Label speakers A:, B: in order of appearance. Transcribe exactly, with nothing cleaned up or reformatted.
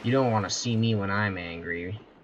A: You don't want to see me when I'm angry.